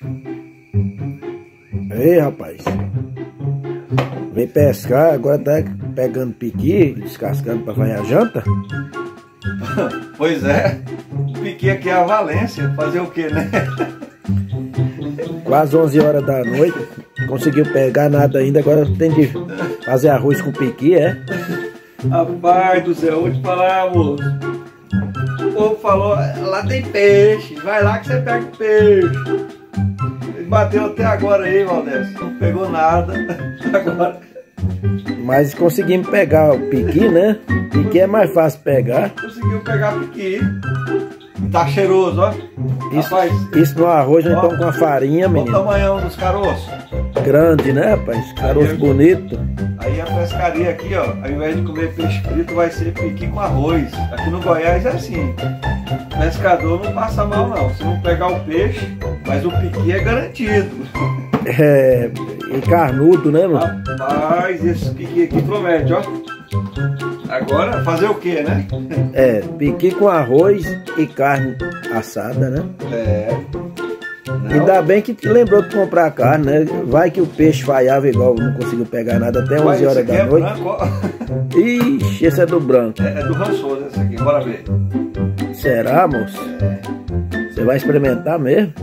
Ei, rapaz. Vem pescar, agora tá pegando piqui, descascando pra fazer a janta. Pois é. O piqui aqui é a Valência. Fazer o quê, né? Quase 11 horas da noite. Conseguiu pegar nada ainda, agora tem de fazer arroz com piqui, é? Rapaz do céu, vou te falar, moço. O povo falou, lá tem peixe, vai lá que você pega o peixe. Ele bateu até agora aí, Valdez, não pegou nada. Agora. Mas conseguimos pegar o piqui, né? Piqui é mais fácil pegar. Conseguiu pegar piqui. Tá cheiroso, ó. Isso no arroz, nós estamos com a farinha, menino. Olha o tamanhão dos caroços. Grande, né, rapaz? Caroço bonito. Aí a pescaria aqui, ó, ao invés de comer peixe frito, vai ser piqui com arroz. Aqui no Goiás é assim. O pescador não passa mal, não. Se não pegar o peixe, mas o piqui é garantido. É, e carnudo, né, mano? Rapaz, esse piqui aqui promete, ó. Agora, fazer o que, né? É, piqui com arroz e carne assada, né? É. Não. Ainda bem que te lembrou de comprar carne, né? Vai que o peixe falhava igual, não conseguiu pegar nada até 11 horas da noite. Branco, ó. Ixi, esse é do branco. É do rançoso esse aqui, bora ver. Será, moço? Você vai experimentar mesmo?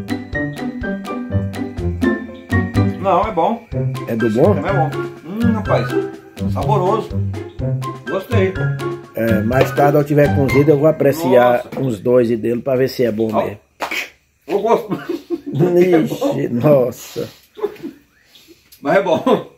Não, é bom. É do bom? É bom. Rapaz, saboroso. Gostei. É, mais tarde eu tiver cozido, eu vou apreciar uns dois dele pra ver se é bom mesmo. Eu gosto. Ixi, nossa. Mas é bom.